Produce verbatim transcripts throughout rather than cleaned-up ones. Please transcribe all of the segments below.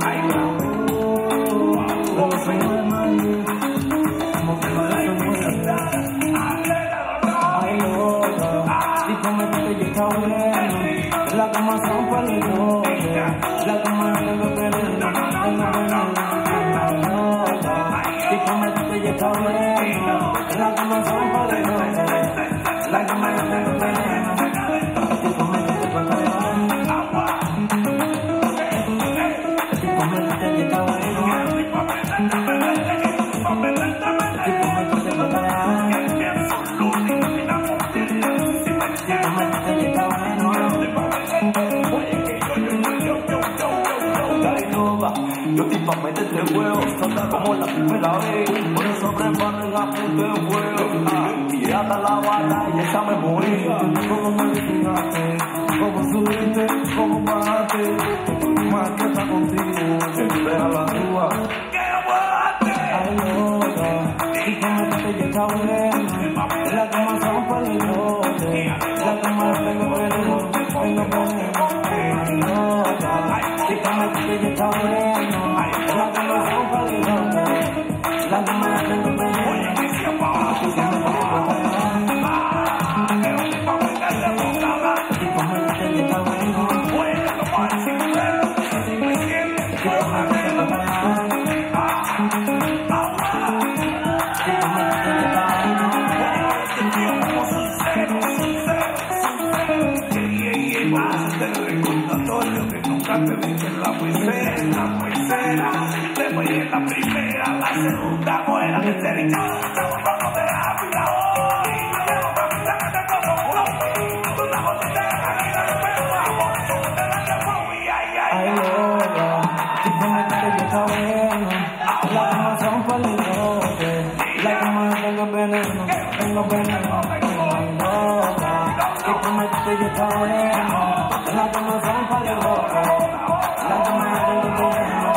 La cama son peligrosas, la cama tengo veneno, tengo veneno, y como te llega bueno, la cama son peligrosas, la cama tengo veneno, y como te llega bueno, y como te llega bueno, y como te llega bueno. Yo tipo métete huevo, como la primera vez. Por eso preparen a punto de fuego. Y hasta la bala y esa me moría. Como me visitaste, como subiste, como bajaste. Más que está contigo, espera la tuya. Ay, loca, y como te llega bueno. La cama son peligrosas, la cama tengo veneno, tengo veneno. Ay, loca, y como te llega bueno. La cama son peligrosas, la cama tengo veneno. Oye, que si apaga, que si apaga. Y como te llega bueno. Oye, que lo pasa sin ver, sin me entiendes. Que como te llega bueno. Que nunca te dicen la primera, la tercera, después en la primera, la segunda buena, tercera y ya, estamos vamos de África hoy, tengo que pensar que te como uno, tú la botella, y la despegamos, tú te la que fue, ay, ay, ay, loca, y como te llega bueno, la cama son peligrosas, la cama tengo veneno, tengo veneno, ay, loca, y como te llega bueno, la cama son peligrosas. La cama tengo veneno.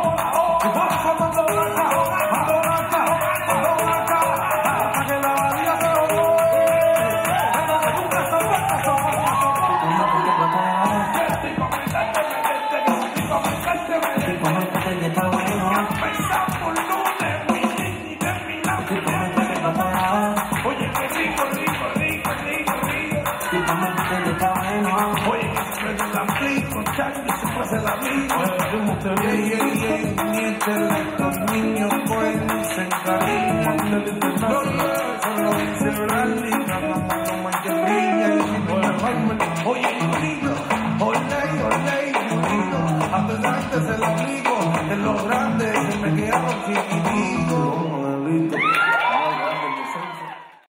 Oye, qué rico, rico, rico, rico, rico. Oye, que se me la aplico, chacho, siempre se la aplico. Ey, ey, ey, mi intelecto, niños pueden ser cariño. Solo dice Brandy, no más que brilla y oye, niño, olé, olé, niño, a pesar de se la aplico, en los grandes se me quedaron sin